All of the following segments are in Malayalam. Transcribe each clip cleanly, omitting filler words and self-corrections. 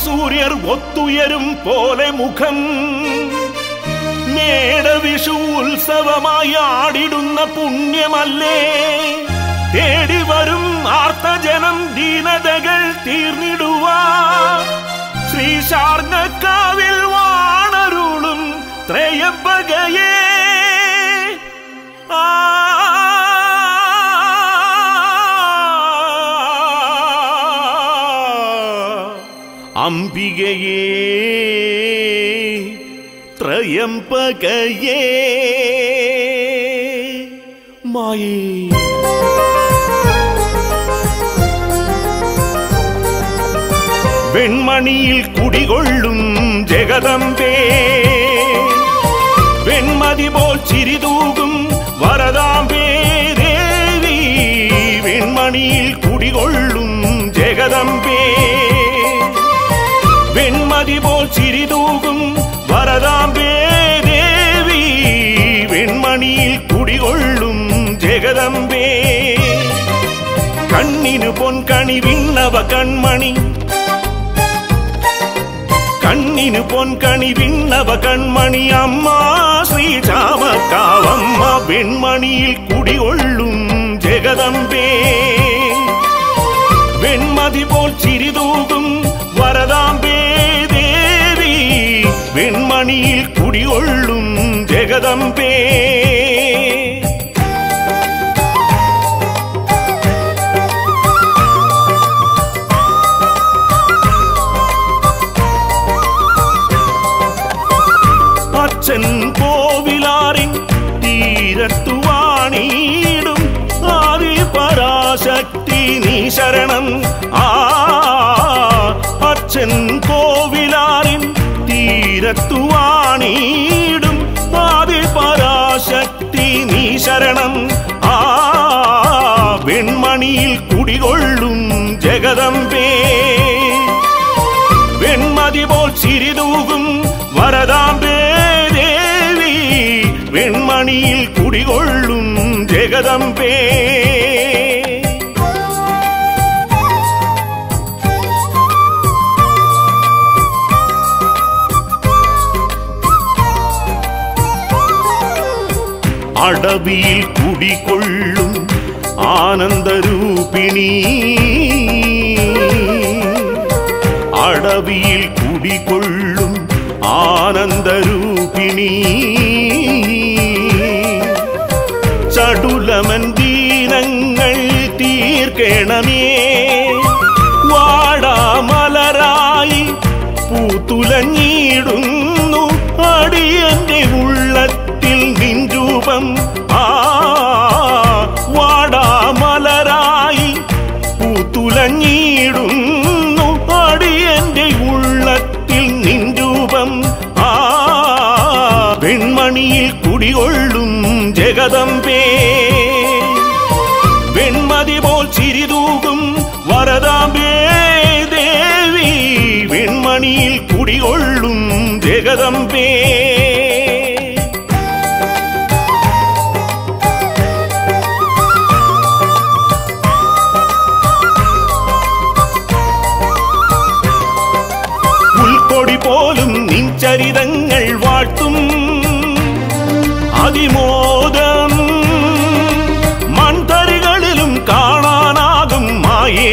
സൂര്യർ ഒത്തുയരും പോലെ മുഖം. മേടവിഷു ഉത്സവമായി ആടിടുന്ന പുണ്യമല്ലേ, തേടി വരും ആർത്തജനം ദീനതകൾ തീർന്നിടുവാൻ. ശ്രീശാർങ്ങക്കാവിൽ വാണരുളും ത്രയംബകയേ, അംബികയേ ത്രയംബകയേ മായേ. വെൺമണിയിൽ കുടികൊള്ളും ജഗദംബേ, വെൺമതി പോൽ ചിരിതൂകും വരദാംബേ ദേവി. വെൺമണിയിൽ കുടികൊള്ളും ജഗദംബേ, വെൺമതി പോൽ ചിരിതൂകും വരദാംബേ ദേവി. വെൺമണിയിൽ കുടികൊള്ളും ജഗദംബേ. കണ്ണിനു പൊൻകണി വിണ്ണവ കൺമണി, കണ്ണിനു പൊൻകണി വിണ്ണവ കൺമണി അമ്മ ശ്രീചാമക്കാവമ്മ. വെൺമണിയിൽ കുടികൊള്ളും ജഗദംബേ, വെൺമതി പോൽ ചിരിതൂകും വരദാംബേ ദേവി. വെൺമണിയിൽ കുടികൊള്ളും ജഗദംബേ. അച്ഛൻ കോവിലാറിൻ തീരത്തു വാണിടും ആദി പരാശക്തി നീ ശരണം. അച്ഛൻ കോവിലാറിൻ തീരത്തു വാണിടും ആദി പരാശക്തി നീ ശരണം. വെൺമണിയിൽ കുടികൊള്ളും ജഗദംബേ, വെൺമതി പോൽ ചിരിതൂകും വരദാംബേ ദേവി. വെൺമണിയിൽ കുടികൊള്ളും ജഗദംബേ. അടവിയിൽ കുടികൊള്ളും ആനന്ദരൂപിണി, അടവിയിൽ കുടികൊള്ളും ആനന്ദരൂപിണി. ചടുലമൻ ദീനങ്ങൾ തീർക്കണമേ, വാടാമലരായി പൂത്തുലഞ്ഞിടുന്നു അടിയന്റെ ഉള്ളത്തിൽ നിൻ രൂപം. വാടാമലരായി പൂത്തുലഞ്ഞിടുന്നു അടിയന്റെ ഉള്ളത്തിൽ നിൻ രൂപം. വെൺമണിയിൽ കുടികൊള്ളും ജഗദംബേ, വെൺമതി പോൽ ചിരിതൂകും വരദാംബേ ദേവി. വെൺമണിയിൽ കുടികൊള്ളും ജഗദംബേ. പുൽക്കൊടി പോലും നിൻ ചരിതങ്ങൾ വാഴ്ത്തും അതിമോദം, മൺതരികളിലും കാണാനാകും മായേ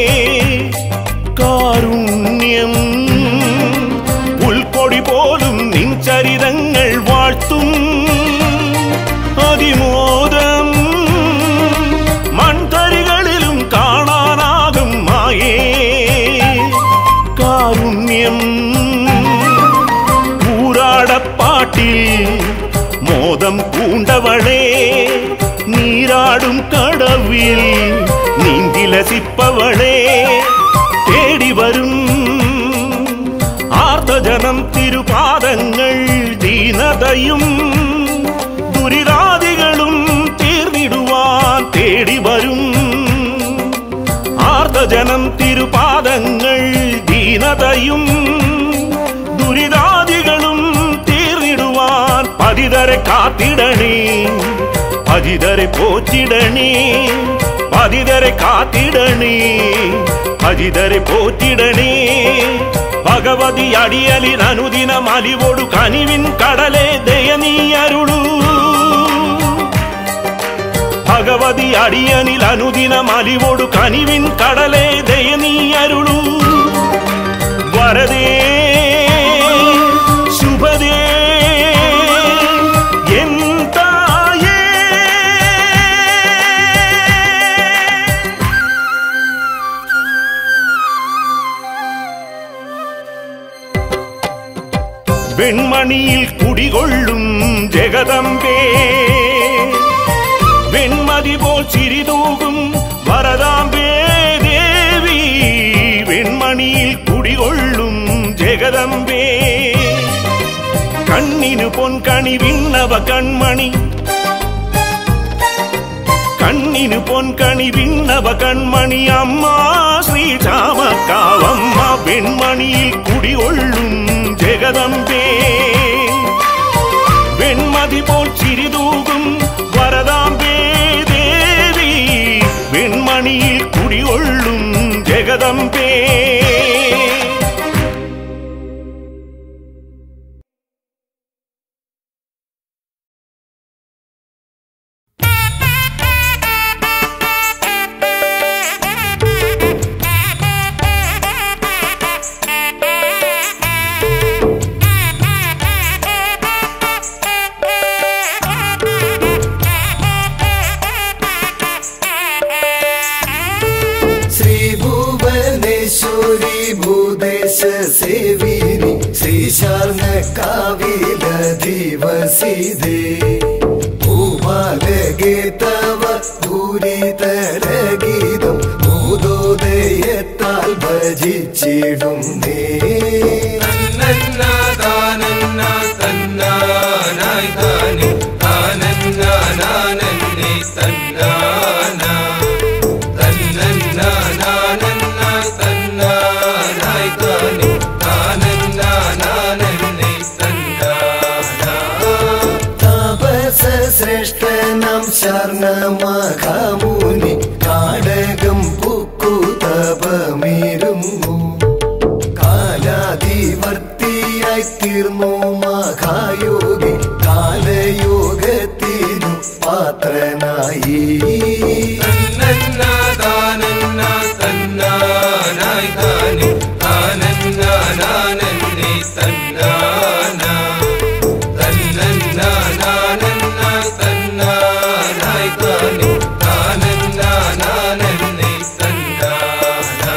കാരുണ്യം. പുൽക്കൊടി പോലും നിൻ ചരിതങ്ങൾ വാഴ്ത്തും അതിമോദം, മൺതരികളിലും കാണാനാകും മായേ കാരുണ്യം. ൂരാടപ്പാട്ടിൽ മോദം പൂണ്ടവളേ, നീരാടും കടവിൽ നീന്തിലസിപ്പവളേ. തേടി വരും ആർത്തജനം തിരുപാദങ്ങൾ, ദീനതയും ദുരിതാദികളും തീർന്നിടുവാൻ തേടി വരും ആർത്തജനം തിരുപാദങ്ങൾ, ദീനതയും ദുരിതാദികളും തീർന്നിടുവാൻ. പതിതരെ കാത്തിടണേ, പതിതരെ പോറ്റിടണേ, പതിതരെ കാത്തിടണേ, പതിതരെ പോറ്റിടണേ, ഭഗവതി അടിയലിൽ അനുദിന മലിവോടു കനിവിൻ കടലേ ദയനീ അരുളൂ. ഭഗവതി അടിയനിൽ അനുദിന മലിവോടു കനിവിൻ കടലേ ദയനീ അരുളൂ. വരദേ ശുഭദേ വെൺമണിയിൽ കുടികൊള്ളും ജഗദംബേ, വെൺമതി പോൽ ചിരിതൂകും വരദാംബേ ദേവി. വെൺമണിയിൽ കുടികൊള്ളും ജഗദംബേ, കണ്ണിനു പൊൻകണി വിണ്ണവ കൺമണി, കണ്ണിനു പൊൻകണി വിണ്ണവ കൺമണി അമ്മ ശ്രീ ചാമക്കാവമ്മ. വെൺമണിയിൽ കുടികൊള്ളും ജഗദംബേ, വെൺമതി പോൽ ചിരിതൂകും വരദാംബേ ദേവി. വെൺമണിയിൽ കുടികൊള്ളും ജഗദംബേ. सेविनी श्रीशार्ङ्गकाविलधिवसिदे भूभागे तव भूरितरगीतं भूदोदयत्ताल भजिचिडुं ने तन्नन्ना तानन्ना तन्नानाय तानि तानन्ना नानन्ने तन्नाना तन्नन्ना नानन्ना तन्नानाय तानि तानन्ना नानन्ने तन्नाना तापस श्रेष्ठनां शरणमघमुनि काडगं पुक्कुतपमिरुम्मु കാലാധിവർത്തിയായി തീർന്നു മഹായോഗി കാലയോഗത്തിനു പാത്രനായി തന്നന്നാ താനന്നാ തന്നാനായി താനി താനന്നാ നാനന്നെ തന്നാനാ തന്നന്നാ നാനന്നാ തന്നാനായി താനി താനന്നാ നാനന്നെ തന്നാനാ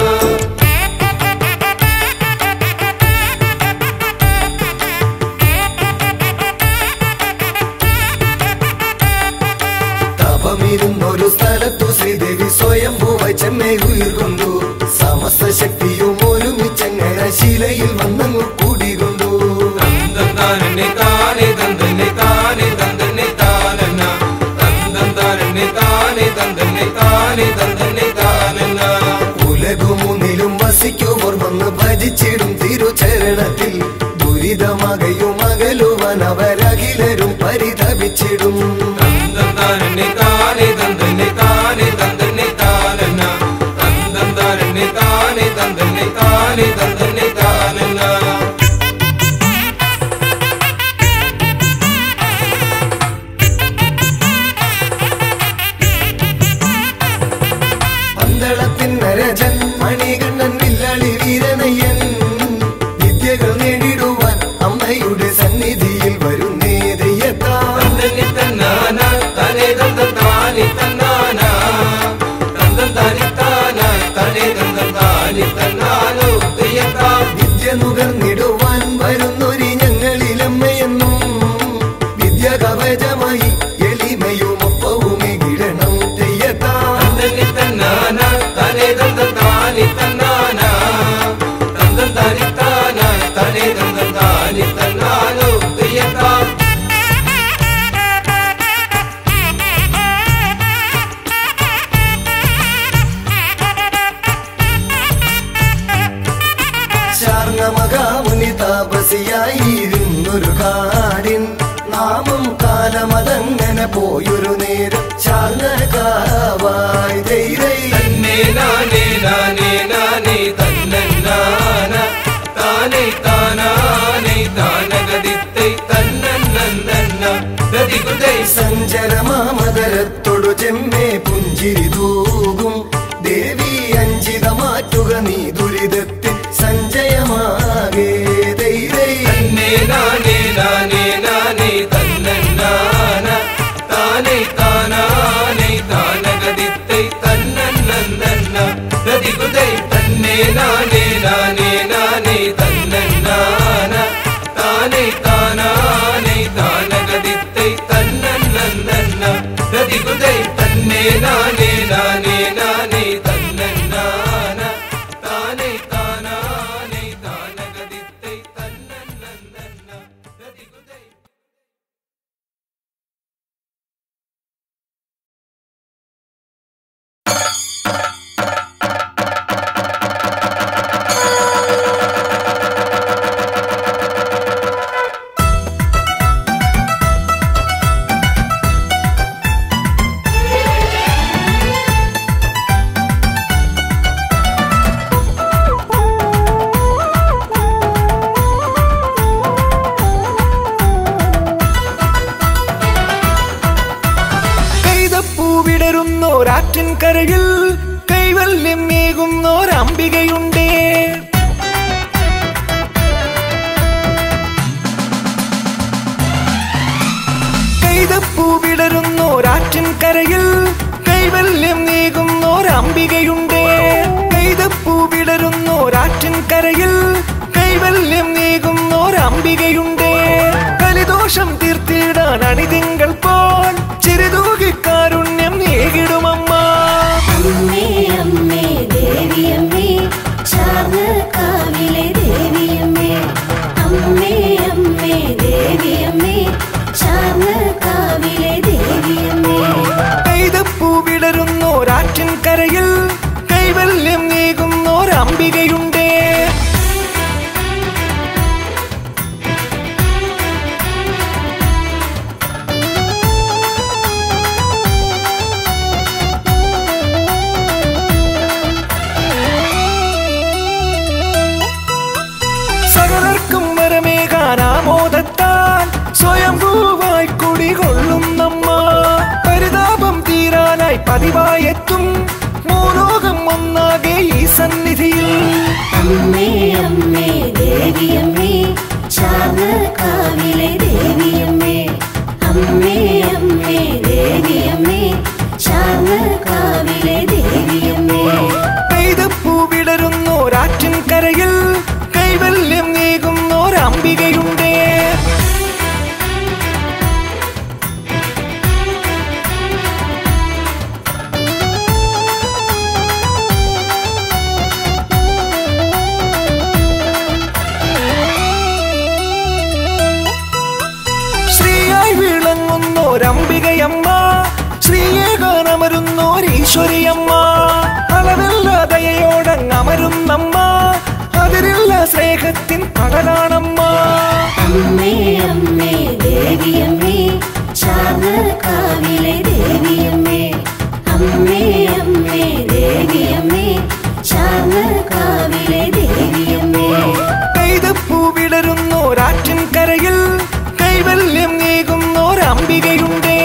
ഒരു സ്ഥലത്തു ശ്രീദേവി സ്വയംഭൂവായി ചെന്നൈ ഉയർകൊണ്ടു സമസ്ത ശക്തിയും ഒരുമിച്ചങ്ങനെ ശിലയിൽ വന്നങ്ങു കൂടികൊണ്ടു തന്തന്താനെ താനെ തന്തനെ താനെ തന്തനെ താനന്ന തന്തന്താനെ താനെ തന്തനെ താനെ തന്തനെ താനന്ന ഉലകുമുന്നിലും വസിക്കുമോർ വന്ന് ഭജിച്ചിടും തിരുചരണത്തിൽ ദുരിതമകയും അകലുവാൻ അവരഖിലരും പരിതപിച്ചിടും തന്തന്താനെ താനെ തന്തനെ താനെ തന്തനെ താനന്ന തന്തന്താനെ താനെ തന്തനെ താനെ തന്തനെ താനന്ന പന്തളത്തിൻ നരജൻ മണികണ്ഠൻ വില്ലാളി വീരനയ്യൻ വിദ്യകൾ നേടിടുവാൻ അമ്മയുടെ സന്നിധിയിൽ വരുന്നേ ദയ്യത്താനെ തന്നാന തനേ തന്താനി തന്നാന തന്താനി താന തനേ തന്താനി തന്നാനോ ദയ്യത്താ വിദ്യ നുകർന്നിടുവാൻ വരുന്നൊരു ഞങ്ങളിലമ്മയെന്നും വിദ്യ കവചമായി എളിമയും ഒപ്പവുമേ കിടണം ദയ്യത്താ തന്നാന തനേ തന്താനി തന്നാന തന്താനി താന തനേ തന്താനി തന്നാനോ ദയ്യത്താ ശാർങ്ങമകാമുനി താപസിയായിരുന്നൊരു കാടിൻ നാമം കാലമതങ്ങനെ പോയൊരു നേരം ശാർങ്ങകാവായി ധൈരൈ തന്നെ നാനേ നാനേ നാനേ തന്നന്നാന ചഞ്ചലമാമദരത്തൊടു ചെമ്മേ പുഞ്ചിരി തൂകും ദേവി അഞ്ചിത മാറ്റുക നീ ദുരിതത്തിൽ സഞ്ചയമാകേ തന്നേ നാനേ നാനേ നാനേ തന്നന്നാന താനേ താനാനേ താനഗദിത്തൈ തന്നന്നന്ന ഗദികുദൈ തന്നേ നാനേ നാനേ നാനേ തന്നന്നാന താനേ താനാനേ താനഗദിത്തൈ തന്നന്നന്ന ഗദികുദൈ തന്നേ നാനേ നാനേ നാനേ തന്നന്നാന താനേ താനാനേ താനഗദിത്തൈ തന്നന്നന്ന ഗദികുദൈ. കരയിൽ കൈവല്യം മേകുന്നോരംബികയുണ്ടേ. കൈതപ്പൂ വിടരുന്നോരാറ്റിൻ കരയിൽ കൈവല്യം നേകുന്നോരംബികയുണ്ടേ. കൈതപ്പൂ വിടരുന്നോരാറ്റിൻ കരയിൽ കൈവല്യം നേകുന്നോരംബികയുണ്ടേ. കലിദോഷം തീർത്തിടാൻ അണിതിങ്കൾ പോൽ ചിരിതൂകി കാരുണ്യം നേകിടുമമ്മ. അമ്മേ അമ്മേ ദേവിയമ്മേ ചാർന്നകാവിലെ ദേവിയമ്മേ. അമ്മേ അമ്മേ ദേവിയമ്മേ ചാർന്നകാവിലെ ദേവിയമ്മേ. കൈതപ്പൂ വിടരുന്നോരാറ്റിൻ കരയിൽ കൈവല്യം നേകുന്നോരംബികയുണ്ടേ. സകലർക്കും വരമേകാനാമോദത്താൽ സ്വയംഭൂവായി കുടികൊള്ളുന്നമ്മ. പരിതാപം തീരാനായി പതിവായെത്തും മൂലോകം ഒന്നാകെ ഈ സന്നിധിയിൽ. അമ്മേ അമ്മേ ദേവിയമ്മേ ചാർന്നകാവിലെ ദേവിയമ്മേ. അമ്മേ അമ്മേ ദേവിയമ്മേ ചാർന്നകാവിലെ ദേവിയമ്മേ. കൈതപ്പൂ വിടരുന്നോരാറ്റിൻ കരയിൽ കൈവല്യം നേകുന്നോരംബികയുണ്ടേ. ശ്രീയായി വിളങ്ങുന്നോരംബികയമ്മ, ശ്രീയെ കാണമരുന്നോരീശ്വരിയമ്മ. അളവില്ല ദയയോടങ്ങമരുന്നമ്മ, അതിരില്ല സ്നേഹത്തിൻ കടലാണമ്മ. അമ്മേ അമ്മേ ദേവിയമ്മേ ചാർന്നകാവിലെ ദേവിയമ്മേ. അമ്മേ അമ്മേ ദേവിയമ്മേ ചാർന്നകാവിലെ ദേവിയമ്മേ. കൈതപ്പൂ വിടരുന്നോരാറ്റിൻ കരയിൽ കൈവല്യം നേകുന്നോരംബികയുണ്ടേ.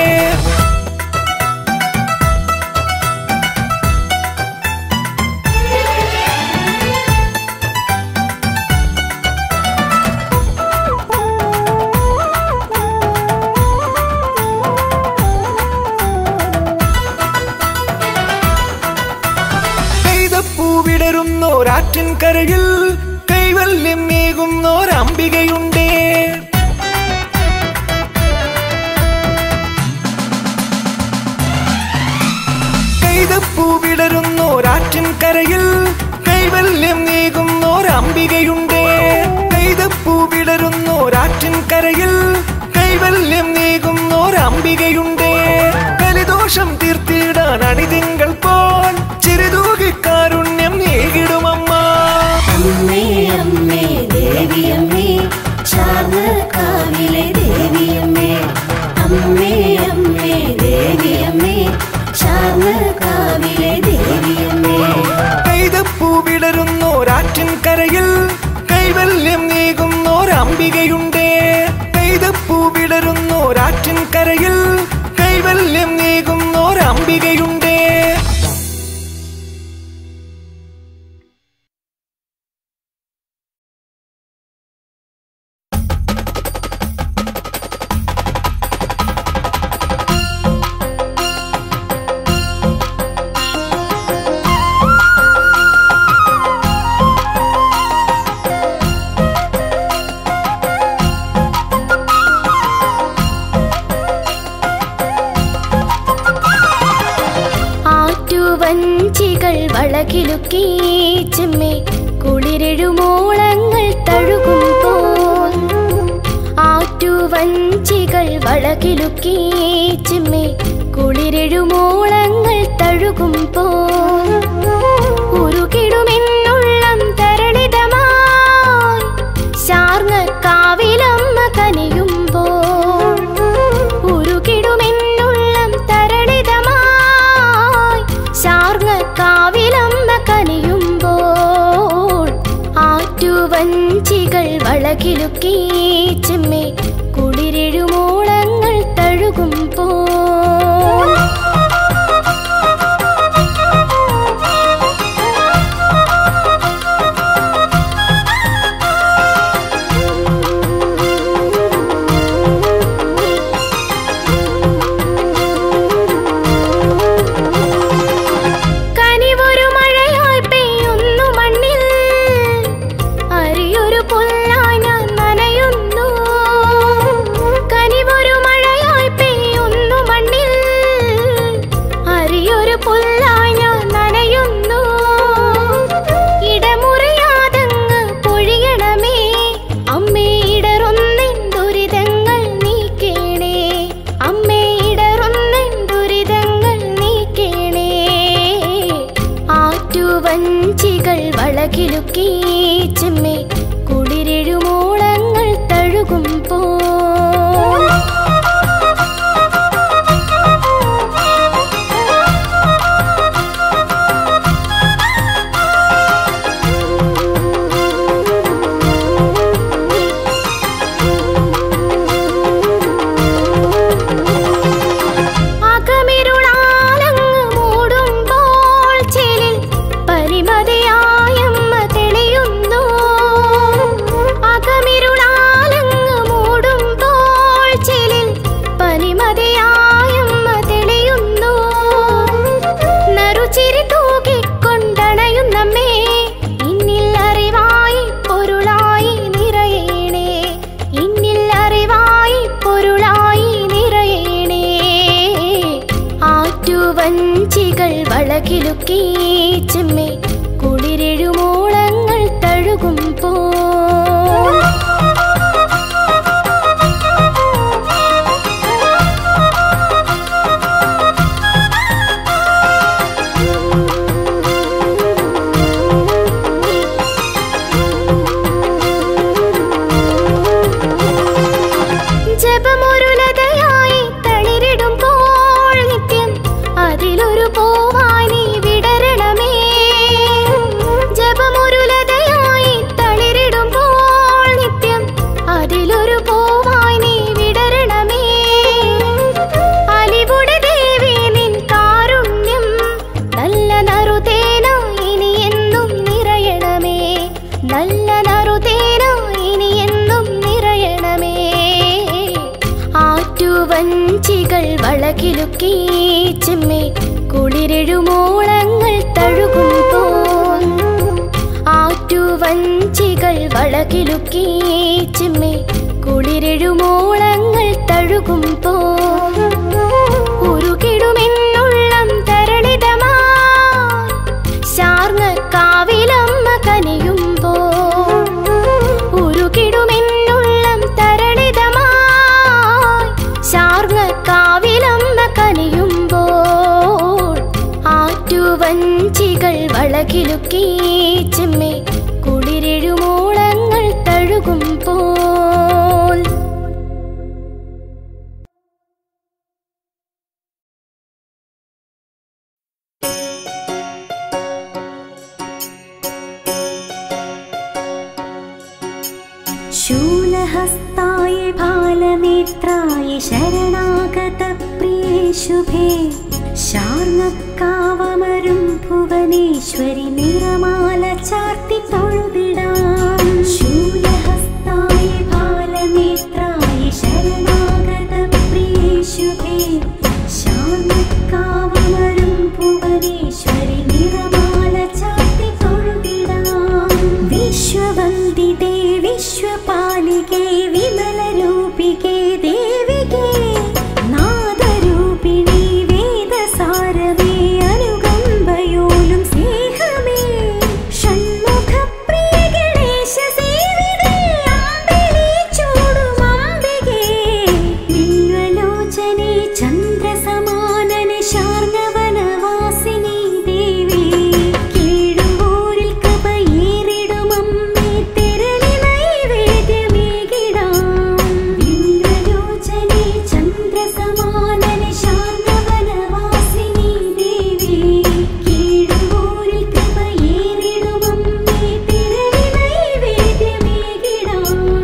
കൈതപ്പൂ വിടരുന്നോരാറ്റിൻ കരയിൽ കൈവല്യം നേകുന്നോരംബികയുണ്ടേ. കൈതപ്പൂ വിടരുന്നോരാറ്റിൻ കരയിൽ കൈവല്യം നേകുന്നോരംബികയുണ്ടേ. കൈതപ്പൂ വിടരുന്നോരാറ്റിൻ കരയിൽ കൈവല്യം നേകുന്നോരംബികയുണ്ടേ. കലിദോഷം തീർത്തിടാൻ അണിതിങ്കൾ പോൽ ചിരിതൂകി കാരുണ്യം നേകിടുമമ്മ. അമ്മേ അമ്മേ ദേവിയമ്മേ ചാർന്നകാവിലെ ദേവിയമ്മേ. അമ്മേ അമ്മേ ദേവിയമ്മേ ചാർന്നകാവിലെ ദേവിയമ്മേ. കൈതപ്പൂ വിടരുന്നോരാറ്റിൻ കരയിൽ കൈവല്യം നേകുന്നോരംബികയുണ്ടേ. കൈതപ്പൂ വിടരുന്നോരാറ്റിൻ കരയിൽ കൈവല്യം അംബികയുണ്ടേ. വളകിലുക്കി ചെമ്മേ കുളിരെഴുമോളങ്ങൾ തഴുകുമ്പോൾ ആറ്റുവഞ്ചികൾ വളകിലുക്കി ചെമ്മേ കുളിരെഴുമോളങ്ങൾ തഴുകുമ്പോൾ ഉരുകിടുമെന്നുള്ളം തരളിതമായി ശാർങ്ങ കാവിലമ്മ കനിയുമ്പോൾ ഉരുകിടുമെന്നുള്ളം തരളിതമായി ശാർങ്ങ കാവിലമ്മ കനിയുമ്പോൾ ആറ്റുവഞ്ചികൾ വളകിലുക്കി ചെമ്മേ കുളിരെഴുമോളങ്ങൾ തഴുകുമ്പോൾ വളകിലുക്കി ചെമ്മേ കുളിരെഴുമോളങ്ങൾ തഴുകുമ്പോൾ വളകിലുക്കി ചെമ്മേ കുളിരെഴുമോളങ്ങൾ തഴുകുമ്പോൾ ജപമൊരുലതയായി തളിരിടുമ്പോൾ നിത്യം അതിലൊരു പൂവാനി വിടരണമേ. ജപമൊരുലതയായി തളിരിടുമ്പോൾ നിത്യം അതിലൊരു പൂവാനി വിടരണമേ. അലിവുടെ ദേവി നിൻ കാരുണ്യം നല്ല നറുതേന ഇനി എന്നും നിറയണമേ. നല്ല നറുതേന ഇനി എന്നും നിറയണമേ. ആറ്റുവഞ്ചികൾ വളകിലുക്കി ചെമ്മേ കുളിരെഴുമോളങ്ങൾ തഴുകുമ്പോൾ ആറ്റുവഞ്ചികൾ വളകിലുക്കി ചെമ്മേ കുളിരെഴുമോളങ്ങൾ തഴുകുമ്പോൾ ഉരുകിടുമെന്നുള്ളം തരളിതമായി ശാർങ്ങ കാവിലമ്മ കനിയുമ്പോൾ ഉരുകിടുമെന്നുള്ളം തരളിതമായി ശാർങ്ങ കാവിലമ്മ കനിയുമ്പോൾ ആറ്റുവഞ്ചികൾ വളകിലുക്കി ചെമ്മേ കുളിരെഴുമോളങ്ങൾ തഴുകുമ്പോൾ शूलहस्ताय बालनेत्राय शरणागत प्रिये शुभे ശാർങ്ങക്കാവമരും ഭുവനേശ്വരി നിറമാല ചാർത്തി തൊഴുതിടാം. ശൂലഹസ്തായ ബാലനേത്രായ ശരണാഗത പ്രിയേശുഭേ. ശാർങ്ങക്കാവമരും ഭുവനേശ്വരി നിറമാല ചാർത്തി തൊഴുതിടാം. വിശ്വവന്ദിതേ വിശ്വപാലികേ വിമലരൂപികേ ദേവികേ. നാദരൂപിണി വേദസാരമേ അനുകമ്പയോലും സ്നേഹമേ. ഷൺമുഖപ്രിയ ഗണേശ സേവിതേ അമ്പിളി ചൂടുമംബികേ. വില്വലോചനേ ചന്ദ്രസമാനനെ ശാർങ്ങവനവാസിനി ദേവി. കീഴുമ്പോരിൽ കൃപയേറിടുമമ്മേ തിരളി നൈവേദ്യമേകിടാം. വില്വലോചനേ ചന്ദ്രസമാനനെ ശാർങ്ങവനവാസിനി ദേവി. കീഴുമ്പോരിൽ കൃപയേറിടുമമ്മേ തിരളി നൈവേദ്യമേകിടാം.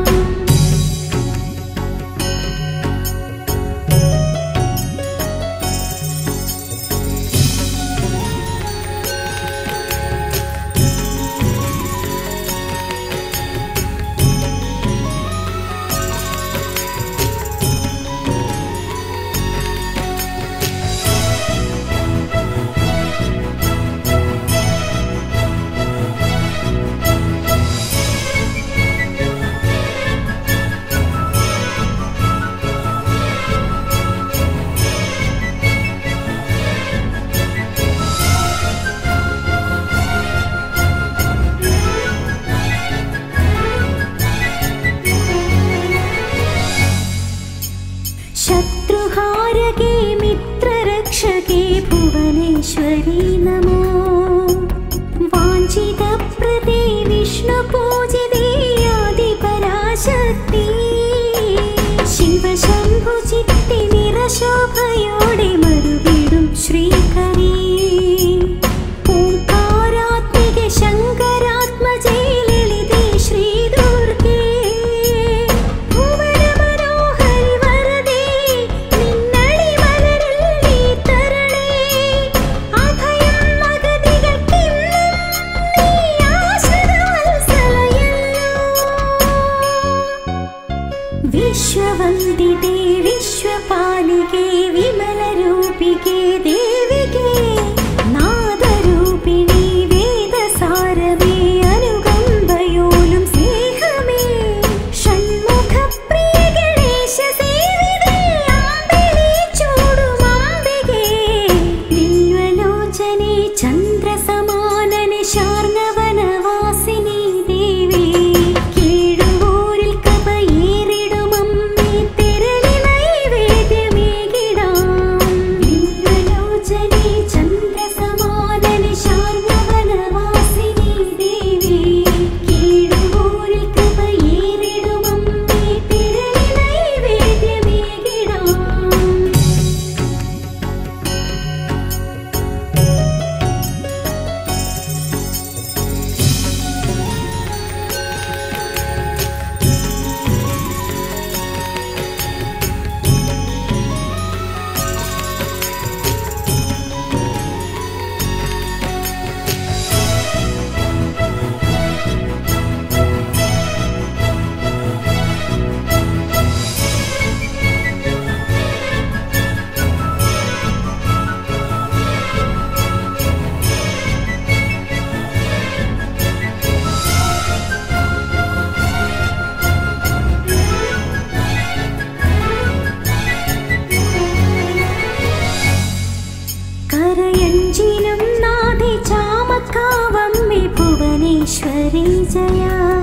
ശത്രുഹാരകേ മിത്രരക്ഷകേ ഭുവനേശ്വരി നമോ. വാഞ്ചിതപ്രദേ വിഷ്ണുപൂജിതേ ആദിപരാശക്തി. ശിവശംഭുചിത്തി നിറശോഭയോടെ മരുവിടും ശ്രീകരേ. ഓംകാരാത്മിക ശങ്കരാത്മജേ ലളിതേ ശ്രീദുർഗേ. ഭുവനമനോഹരി വരദേ നിന്നടിമലരിൽ നീ തരണേ. അഭയം മഗതികൾക്കെന്നും നീ ആശ്രിതവത്സലയല്ലോ. വിശ്വവന്ദിതേ വിശ്വപാലികേ വിമലരൂപികേ ദേവികേ. നാദരൂപിണി വേദസാരമേ അനുകമ്പയോലും സ്നേഹമേ. ഷൺമുഖപ്രിയ ഗണേശ സേവിതേ അമ്പിളി ചൂടുമംബികേ. വില്വലോചനേ ചന്ദ്രസമാനനെ ശാർങ്ങവനവാസിനി ദേവി. കീഴുമ്പോരിൽ കൃപയേറിടുമമ്മേ തിരളി നൈവേദ്യമേകിടാം. വില്വലോചനേ ചന്ദ്രസമാനനെ ശാർങ്ങവനവാസിനി ദേവി. കീഴുമ്പോരിൽ കൃപയേറിടുമമ്മേ തിരളി നൈവേദ്യമേകിടാം. കരയഞ്ചിലും നാദി ചാമക്കാവമ്മേ ഭുവനേശ്വരി ജയ.